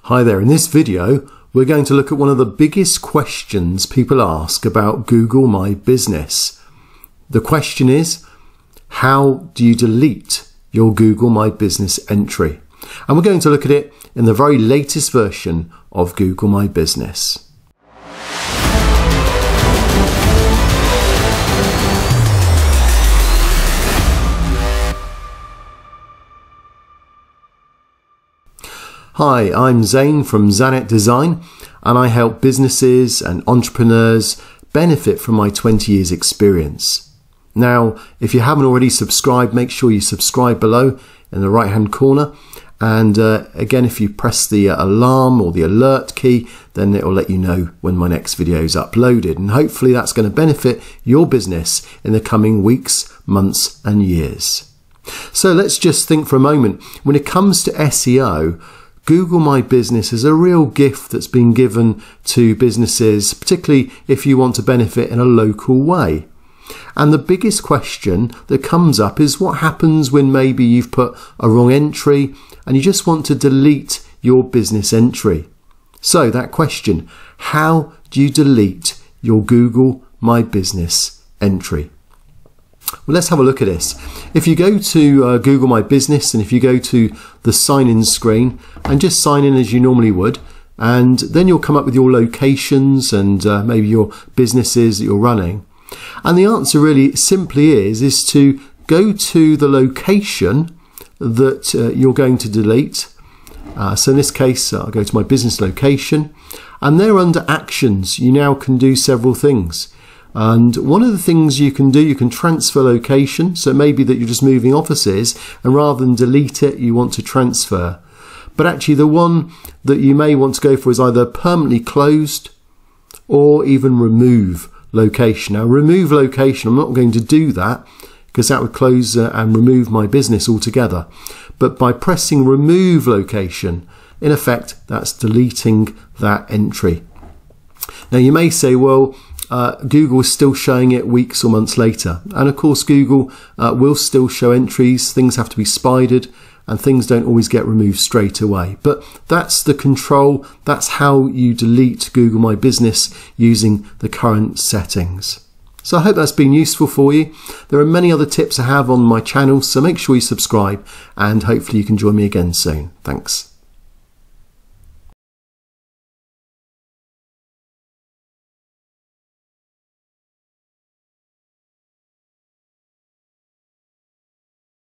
Hi there, in this video we're going to look at one of the biggest questions people ask about Google My Business. The question is, how do you delete your Google My Business entry? And we're going to look at it in the very latest version of Google My Business. Hi, I'm Zane from Zanet Design, and I help businesses and entrepreneurs benefit from my 20 years experience. Now, if you haven't already subscribed, make sure you subscribe below in the right hand corner. And again, if you press the alarm or the alert key, then it will let you know when my next video is uploaded. And hopefully that's going to benefit your business in the coming weeks, months and years. So let's just think for a moment. When it comes to SEO, Google My Business is a real gift that's been given to businesses, particularly if you want to benefit in a local way. And the biggest question that comes up is what happens when maybe you've put a wrong entry and you just want to delete your business entry. So that question, how do you delete your Google My Business entry? Well, let's have a look at this. If you go to Google My Business and if you go to the sign in screen and just sign in as you normally would, and then you'll come up with your locations and maybe your businesses that you're running. And the answer really simply is to go to the location that you're going to delete. So in this case, I'll go to my business location, and there under actions, you now can do several things. And one of the things you can do, you can transfer location. So maybe that you're just moving offices and rather than delete it, you want to transfer. But actually the one that you may want to go for is either permanently closed or even remove location. Now remove location, I'm not going to do that because that would close and remove my business altogether. But by pressing remove location, in effect, that's deleting that entry. Now you may say, well, Google is still showing it weeks or months later. And of course, Google will still show entries. Things have to be spidered and things don't always get removed straight away. But that's the control. That's how you delete Google My Business using the current settings. So I hope that's been useful for you. There are many other tips I have on my channel, so make sure you subscribe and hopefully you can join me again soon. Thanks.